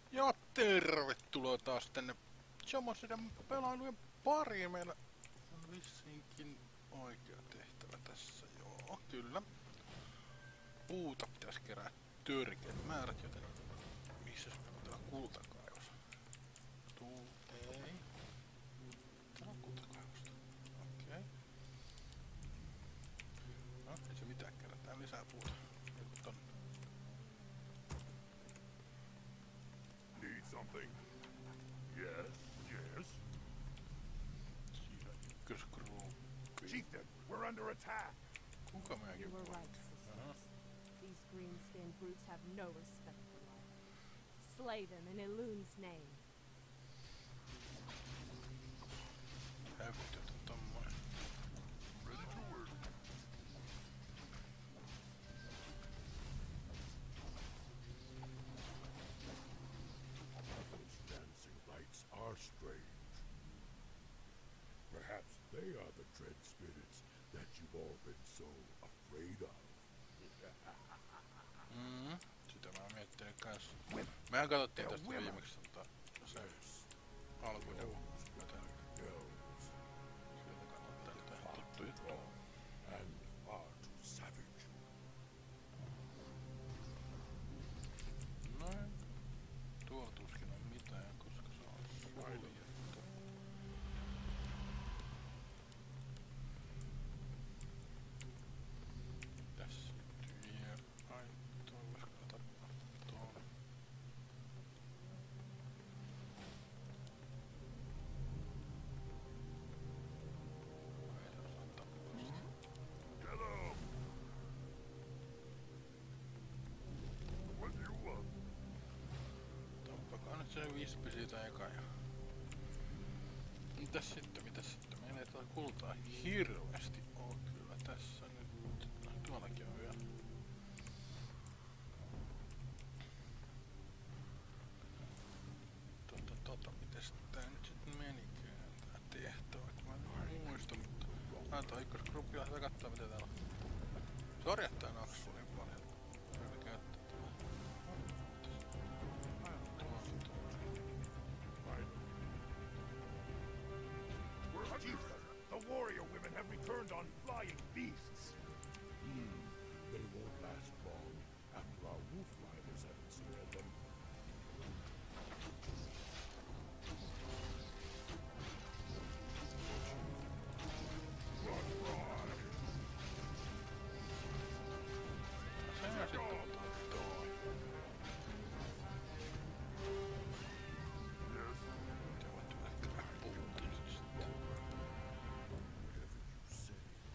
Ja tervetuloa taas tänne Jomosedan pelailujen pariin. Meillä on vissinkin oikea tehtävä tässä, joo, kyllä. Puuta pitäisi kerää törkeät määrät, joten missäs meillä on täällä kultakaivos? Ei. Täällä on kultakaivosta. Okei. No, ei se mitään, kerätään lisää puuta. Joku tonne. Need something? Yes, yes. Siinä ykköskruuppi. Chieftain, we're under attack. Kuka meidänkin You were puolella? right, sisters. These green-skinned brutes have no respect for life. Slay them in Elun's name. Hävytetty tommonen. Ready to work. Those dancing lights are strange. Perhaps they are the dread spirits that you've all been so afraid of. Sitä mä miettinyt kans. Mehän katsottiin tästä women. viimeksi se Yes, alkuinen. those elves. Sieltä kannattaa nyt ihan tuttu juttu. Raw and far too savage. Noin. Tuolla tuskin on mitään, koska se on suljettu. Tässä tyhjää. Ai, toi vois kannata tuolla. Ei se osaa tappaa. Hello. What do you want? Tappakaa nyt se vispi siitä eka ja... Mitäs sitten? Meillä ei tuolla kultaa hirveästi oo kyllä tässä nyt. No, tuollakin on vielä. Mites tää nyt sit menikään tää tehtävä? Mä en muista, mutta... Tää ykkösgruppi lähtee kattoo mitä täällä on. Sori, että tää naksuu niin paljon. Pelkää, että... Chieftain, the warrior women have returned on flying beasts. They won't last long after our wolf riders have ensnared them. Run, run! Sehän sitten on toi. Yes, Te voitte ehkä puhuttaa nyt sitten. whatever you say.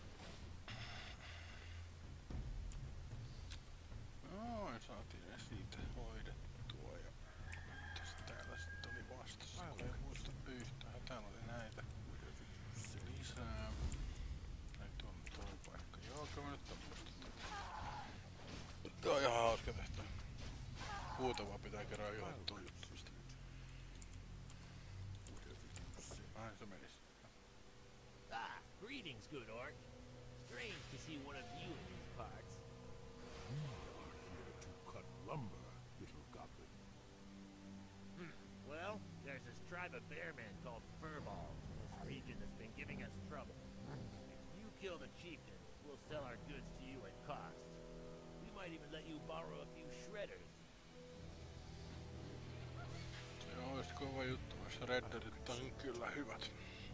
Noin, saatiin ne siitä hoidettua ja... Mitäs täällä sitten oli vastassa, kun ei muista yhtään. Täällä oli näitä lisää. Nyt on toi paikka. Joo, kyllä mä nyt on muistetaan. Tää on ihan hauska tehtävä. Huutavaa pitää kerää johdattua juttuista. Ai se menis. Ah, greetings, good orc. Strange to see one of you in these parts. Here to cut lumber, little goblin. Well, there's this tribe of bearmen called Furball in this region that's been giving us trouble. If you kill the chieftain, we'll sell our goods to you at cost. We might even let you borrow a few shredders. Se ois kova juttu, jos redderit on kyllä hyvät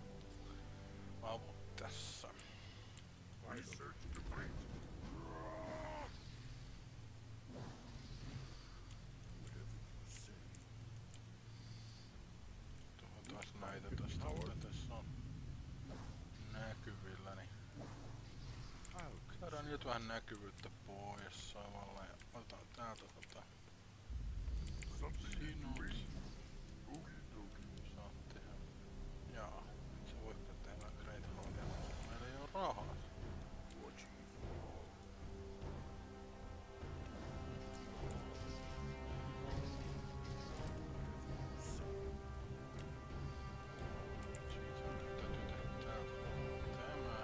avut tässä. I search the great. Whatever you say. Tuohon taas näitä tästä, mitä tässä on näkyvillä, niin saadaan nyt vähän näkyvyyttä pois samalla ja otetaan täältä Something in sinut. the wind. Okie dokie. Saat tehdä. Jaa, sä voit tehdä Great Hallia, koska meillä ei oo rahaa. What chief? Siitä nyt täytyy tehdä täältä tämä.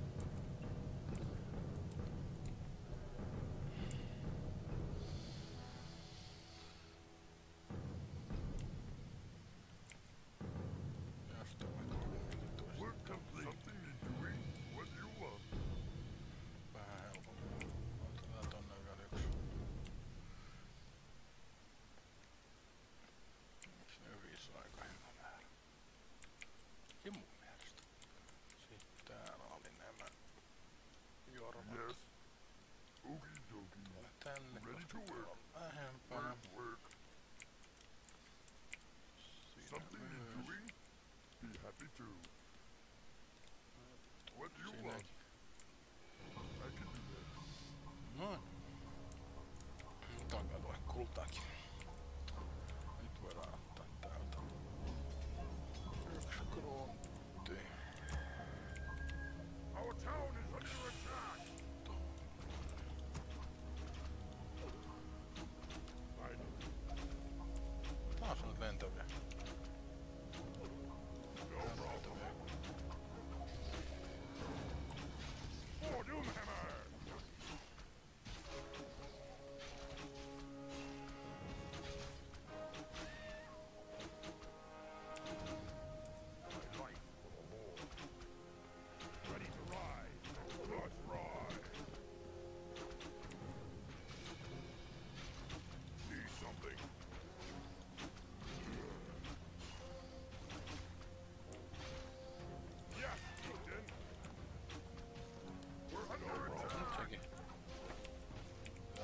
Happy to. What do you want? Siinäkin. I can do that. Noin. Nyt alkaa tulla kultaakin. Nyt voidaan ottaa täältä. Yksi kruuntti. Our town is under attack. I know. Taas on lentäviä. No problem. For Doomhammer! My life for the Lord. Ready to ride. Let's ride. Need something. Yes, Ethan. We're under attack. Nyt sekin. Ja.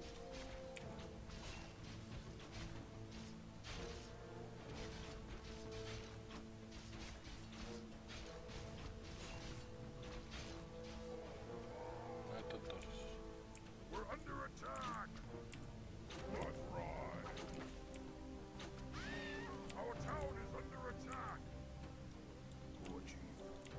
Näyt on tosissaan. We're under attack. Let's ride. Our town is under attack. Poor chief.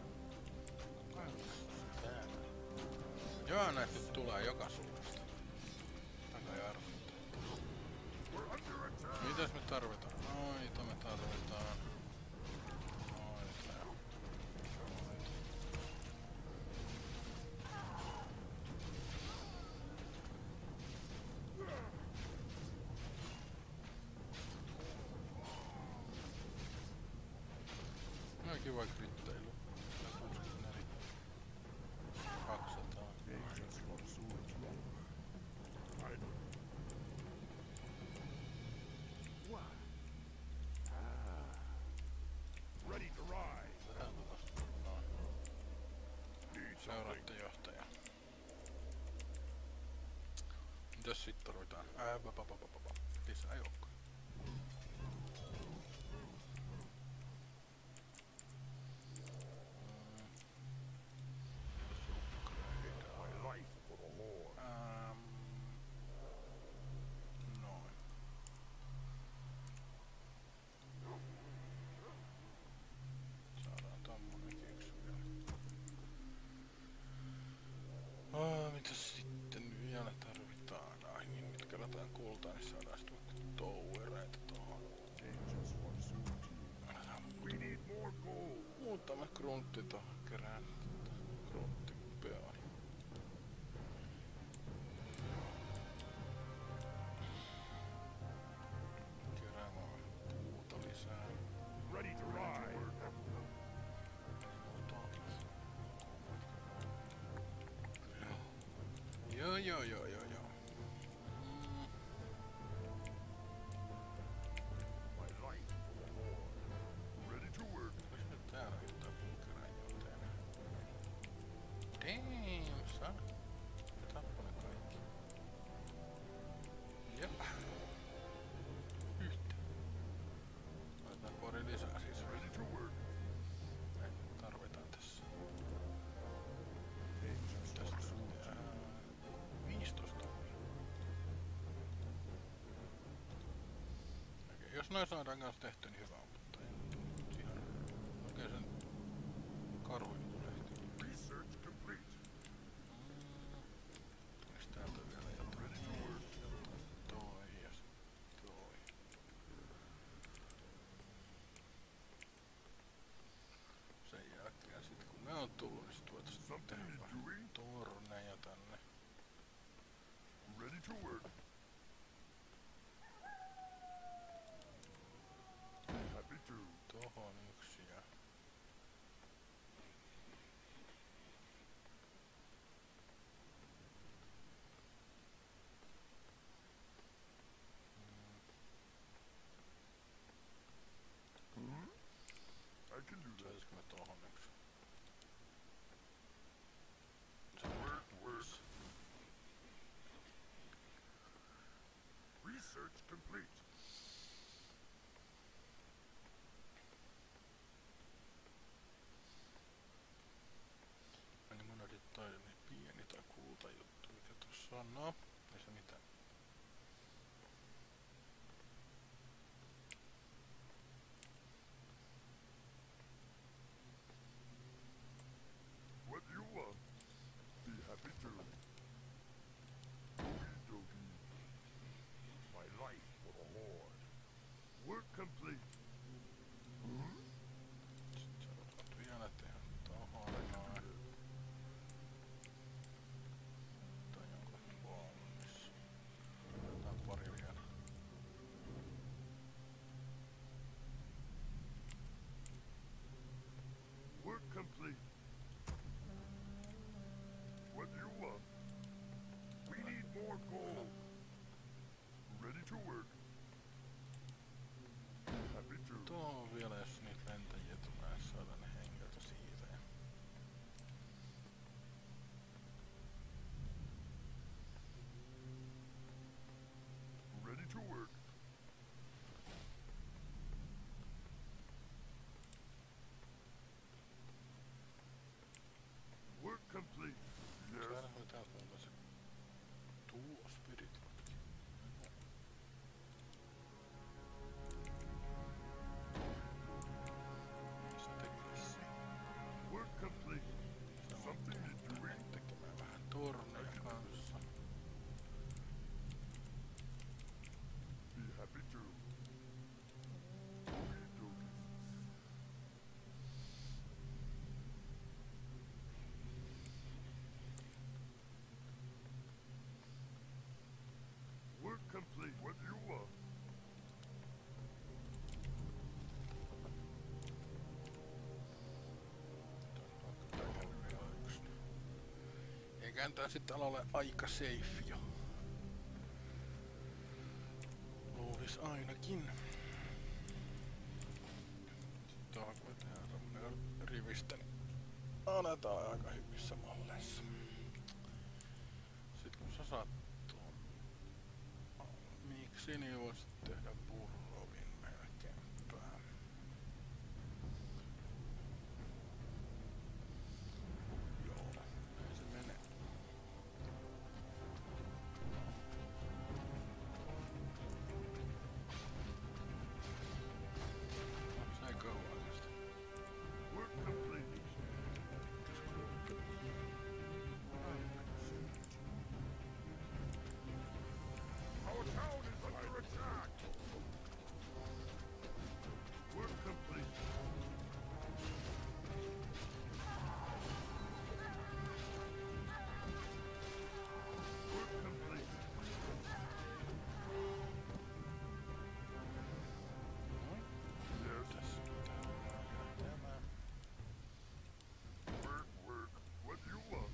Täällä. Joo, näitä nyt tulee joka suunnasta. Aika jarruttaa. We're under attack. Mitäs me tarvitaan? Noita me tarvitaan. Noita ja noita. No kiva kritteilu. 64. 200. Agents for swords long. I know. What? Ready to ride. Täältä tosta. Noin. Need something. Seuraatte johtaja. Mitäs sit tarvitaan? Lisää joukkoja. My life for the Lord. Noin. Saadaan tommonenkin yksi vielä. Mitäs sitten vielä tarvitaan? Ai niin, nyt kerätään kultaa, niin saadaan sitten vaikka touereita tohon. Agents for swords. We need more gold. Muutama kruntti tohon kerään. Krunttipeoni. Keräämään puuta lisää. Ready to ride. Joo. My life for the Lord. Ready to work. Olis nyt täällä yhtään bunkereita enää? Damn, son. Tappa ne kaikki. Jep. Yhtä. Laitetaan pari lisää siis. Ready to work. Näitä tarvitaan tässä. Agents for Tästä swords. 15. Okei, jos noin saadaan kanssa tehty, niin hyvä on, mutta ei nyt ihan oikein sen karhujutun ehti. Research complete. Tulis täältä vielä jotain. Ready to work. Toi ja sit toi. Sen jälkeen sit kun ne on tullut, niin sit voitais Something tehdä need vähän doing. torneja tänne. Ready to work. Happy to. Tohon yksi ja... I can do that. Saisikö me tohon yksi? Work. Research complete. No, ei se mitään. What do you want? Be happy to. Okie dokie. My life for the Lord. Work complete. Sitten sä voit vielä tehdä tohon noin. Tai onko valmis? Otetaan pari vielä. Work complete. What do you want? We need more gold. Ready to work. Happy to. Tuo on vielä, jos niitä lentäjiä tulee, saada ne hengiltä siitä. Ja Ready to work. Work complete. Yes. saadaan me täältä muuta se tuo spirit-lotki. Se tekee siinä. Work complete. Something to do. Tekemään vähän torneja kanssa. Be happy to. Okie dokie. Work complete. What do you want? Eiköhän tää sitten ole aika safe jo. Luulis ainakin. Sitten tuohon kun tehdään semmonen rivistä, niin annetaan aika hyvissä malleissa. Sitten kun sä saat tuon miksi, niin voisit tehdä purrovin melkeinpä. Joo, näin se menee. Se ei kauan kestä. Work complete. Our town is under attack. Work complete. Work complete. Yes. Tässä tämä. Work, work. What do you want?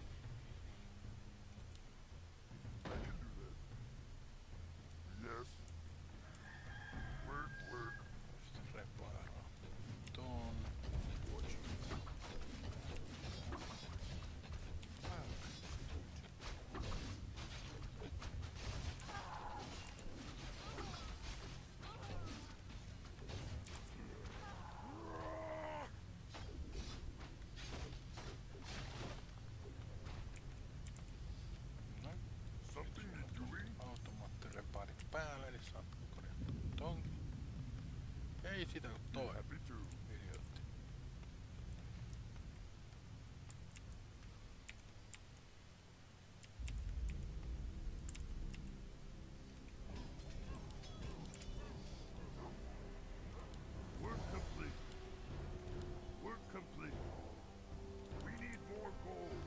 I can do that. Yes. Work, work. Sitten repairaa ton. No, Something need doing? automaattirepaarit päälle, eli saat korjata tonkin. Ei sitä kun toi. Happy to. Idiootti. Work complete. Work complete. We need more gold.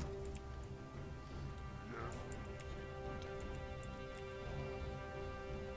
Yes.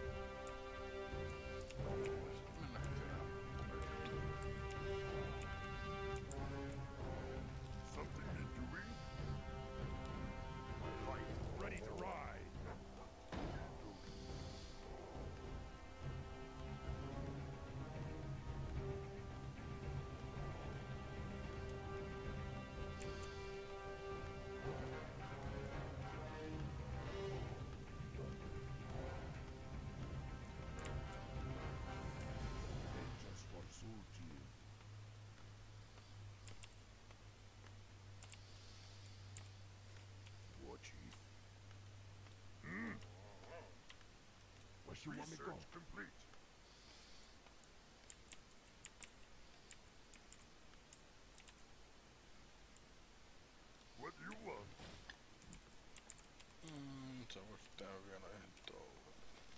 Unless you want me gone. Complete. What do you want? Sä voisit tehdä vielä yhden touhun.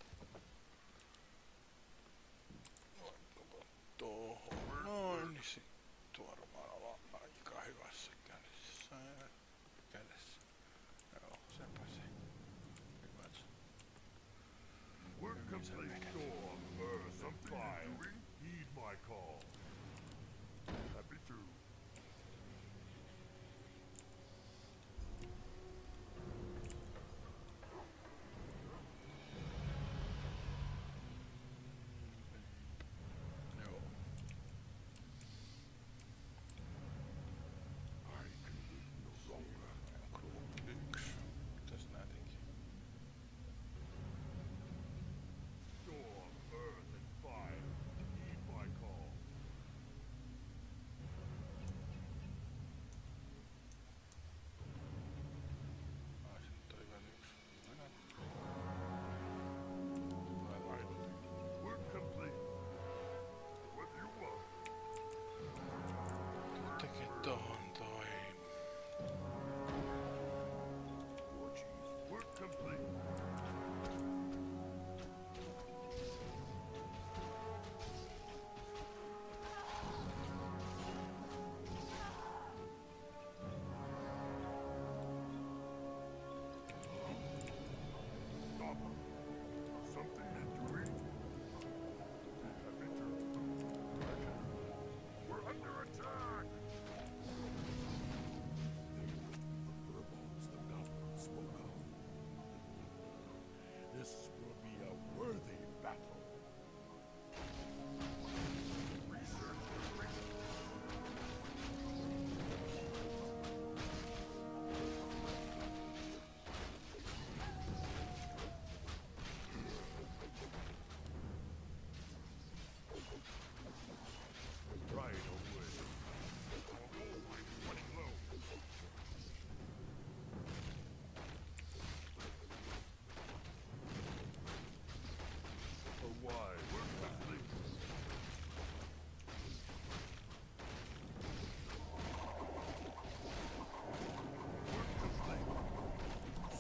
Vaikkapa tohon noin, niin sit varmaan olla aika hyvässä kädessä. Joo, sepä se. Hyvät. Work complete. Storm, earth, and fire. Heed my call. Happy to. Joo. I can wait no longer. Group 1. Mitäs nää teki? Storm, earth, and fire. Heed my call. Ai sit oli vielä yks. Finally. Work complete. What do you want? Teki tohon toi. War chief. Work complete. Stop. Something need to eat. Happy to. We're under attack. They must be the furballs the goblin spoke of. This will be a worthy battle. Research complete. Right away. Our goal line is running low. For why? We're complete. We're complete.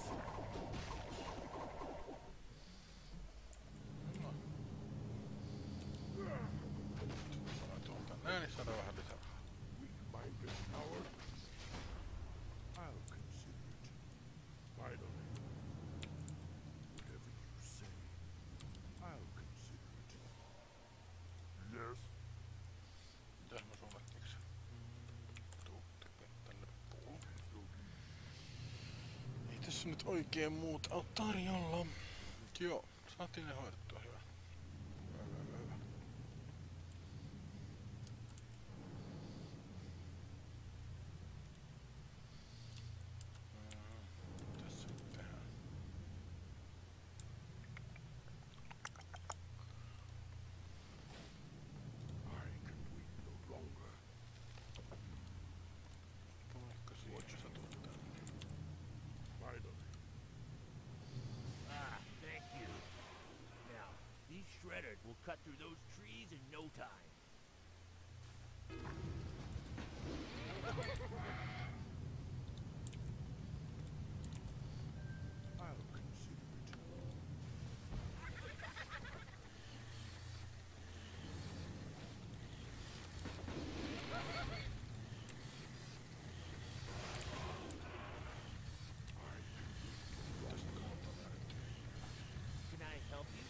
Tuolta näin, niin saadaan vähän lisää. Weak-minded coward. I'll consider it. Finally. Whatever you say, I'll consider it. Yes. Mitäs mä sulle keksin? Tuu tekee tänne puuhun. Ei tässä nyt oikein muuta oo tarjolla. Joo, saatiin ne hoidettua hyvä. Hyvä. Mitäs sitten tehdään? I can wait no longer. Tuleeko siihen sä tulet tänne? Finally. Ah, thank you. Now, these shredders will cut through those trees in no time. I'll consider it. Can I help you?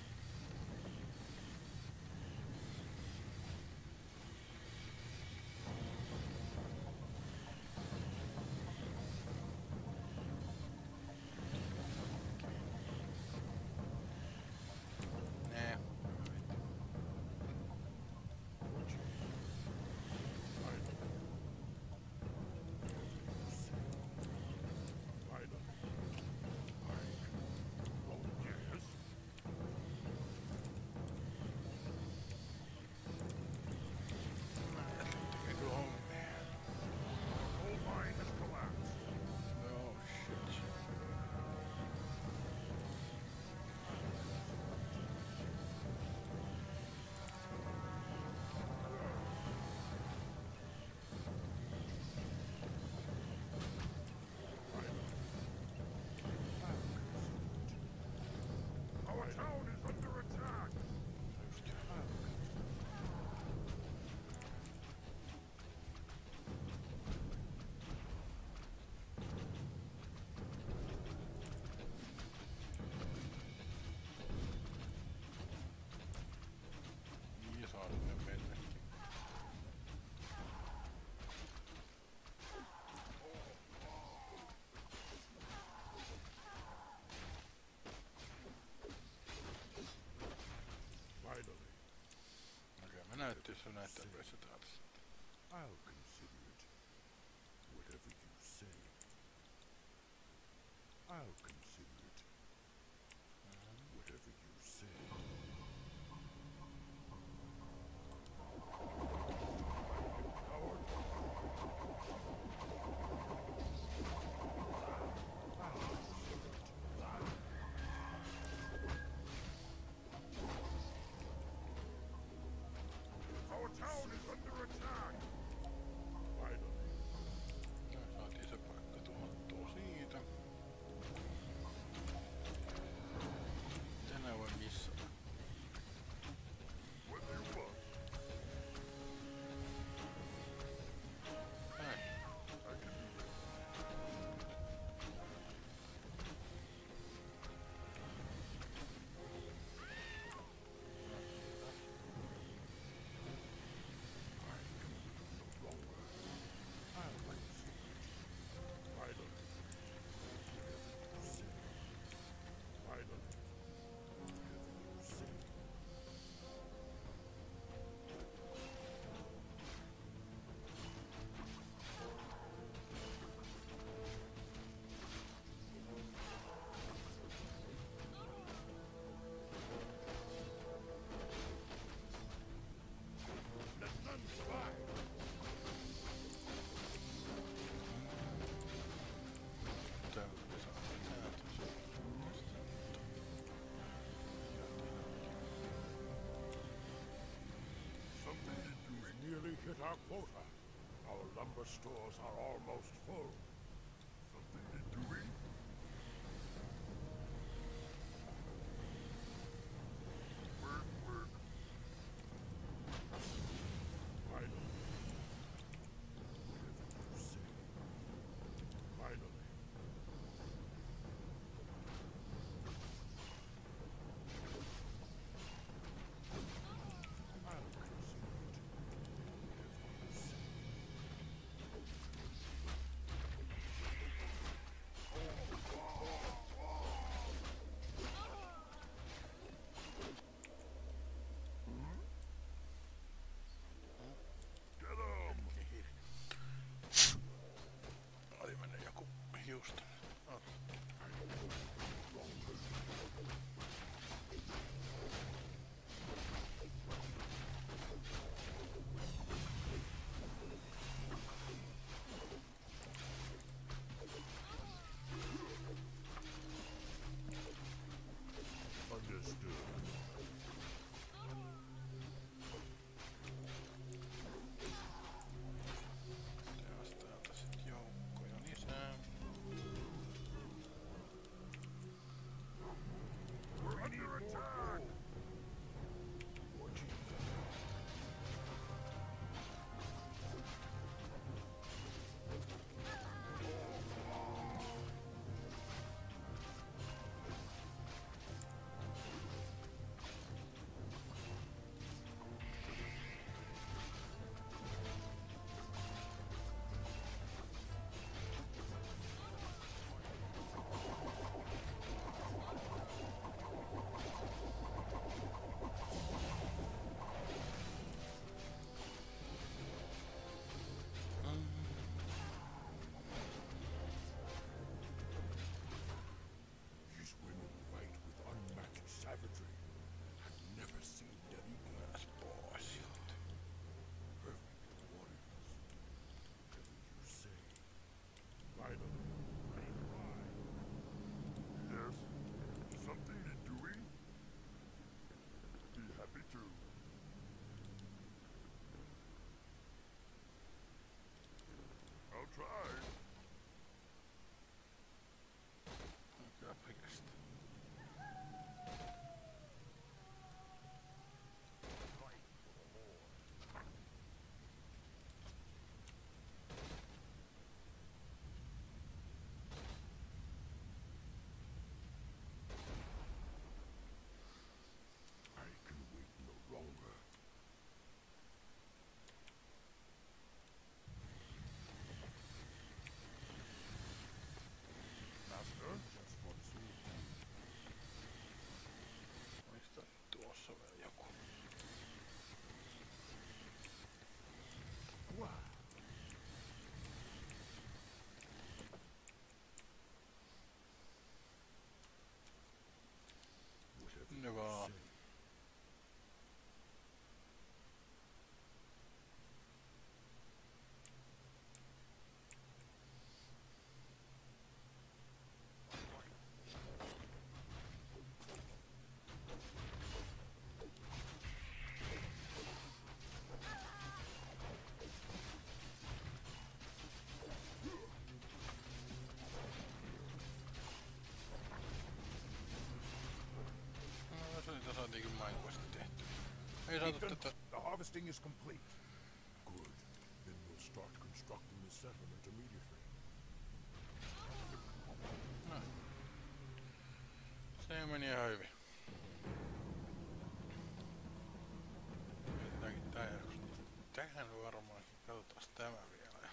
se on näitä tämmöisiä täältä. I'll consider it. Whatever you say. I'll consider it. Whatever you say. Coward. Our town is under attack. Finally. No, saatiin se paikka tuhottua siitä. Tänään voi missata. What do you want? Näin. I can do this. No longer. I'll consider it. Finally. Whatever you say. Finally. Whatever you say. Let none survive. Täältä saa täältä se. Something we've nearly hit our quota. Our lumber stores are almost full. Something doing? Work, work. Finally. Whatever you say. Finally. I'll consider it. Whatever you say. Get 'em! Oli mennyt joku hiusta. Oh. Understood. Taas täältä sit joukkoja lisää. We're under attack! Sinne vaan. No, se niitä saatiinkin mainiosti tehty. Ei saatu Ethan, tätä. the harvesting is complete. Good. Then we'll start constructing the settlement immediately. No. Se meni ihan hyvin. Jotenkin tää jakso. Tähän varmaan. Katsotaan tämä vielä.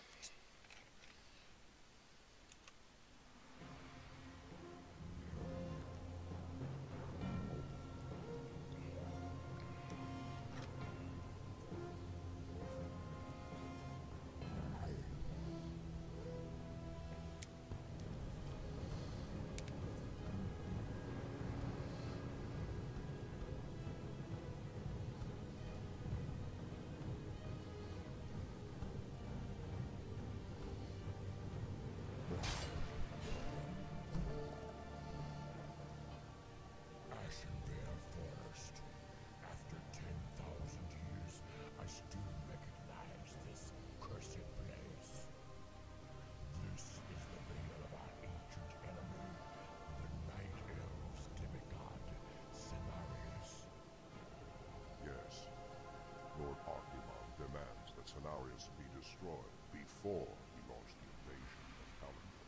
Ashenvale Forest. After 10,000 years, I still recognize this cursed place. This is the veil of our ancient enemy, the Night Elves' demigod, Cenarius. Yes. Lord Archimon demands that Cenarius be destroyed before he launched the invasion of Kalimdor.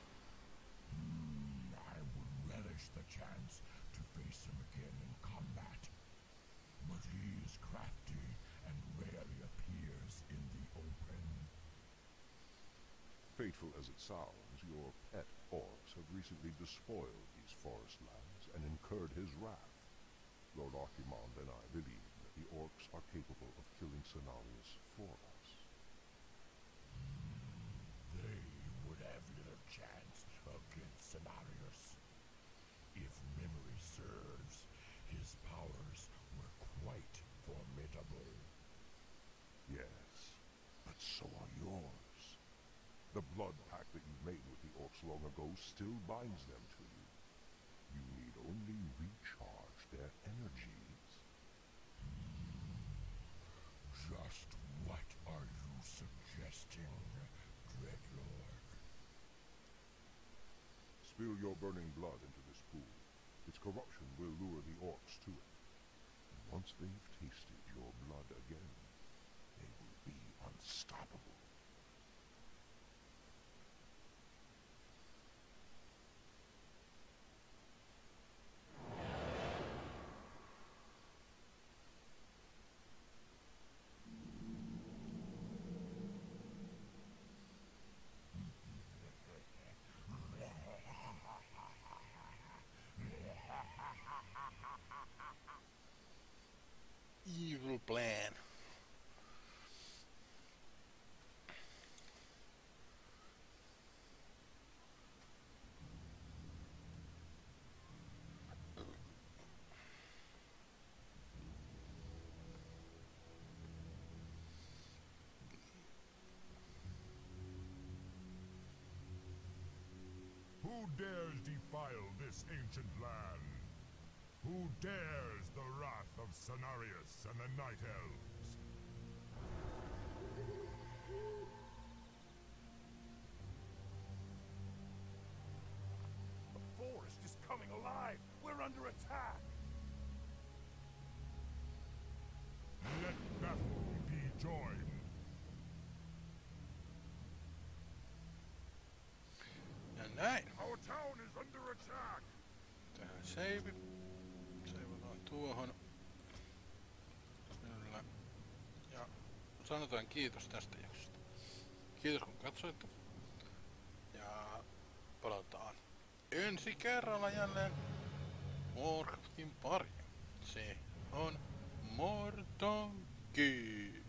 I would relish the chance to face him again in combat. But he is crafty and rarely appears in the open. Fateful as it sounds, your pet orcs have recently despoiled these forest lands and incurred his wrath. Lord Archimond and I believe that the orcs are capable of killing Cenarius for us. They would have little chance against Cenarius. If memory serves, his powers were quite formidable. Yes, but so are yours. The blood pact that you made with the orcs long ago still binds them to you. You need only recharge their energies. Just what are you suggesting, Dreadlord? Spill your burning blood into this pool. Its corruption will lure the orcs to it. And once they've tasted your blood again, they will be unstoppable. Evil plan. Who dares defile this ancient land? Who dares the wrath of Cenarius and the Night Elves? The forest is coming alive! We're under attack! Let battle be joined! Ja näin. Our town is under attack! Tähän save. Seivataan tuohon. Kyllä. Ja sanotaan kiitos tästä jaksosta. Kiitos kun katsoitte. Ja palataan ensi kerralla jälleen Warcraftin pariin. Se on Mortonki.